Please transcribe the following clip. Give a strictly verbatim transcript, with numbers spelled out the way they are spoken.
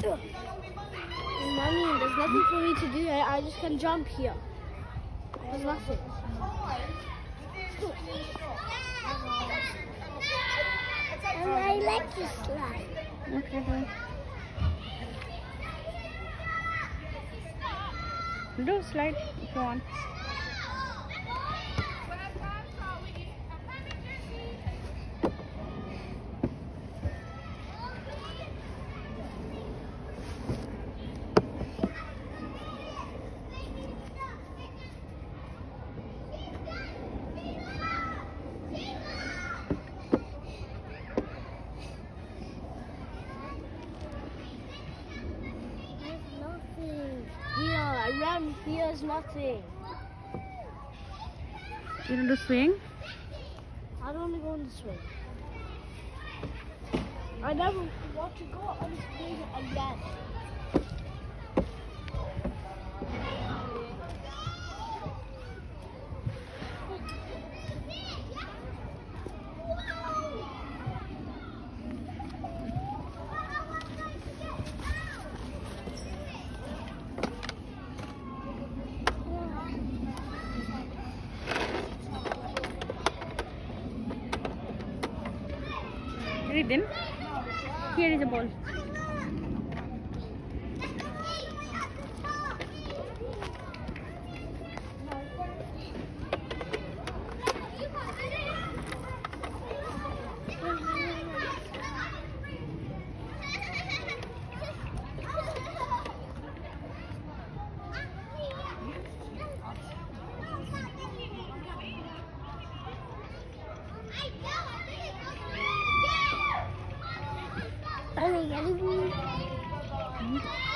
Mommy, there's nothing for me to do. I, I just can jump here. There's nothing. And I like to slide. Okay, then. Do slide if you want. Here, around here is nothing. You want to swing? I don't want to go on the swing. I never want to go on the swing again. Read then. Here is a ball. Are they getting me?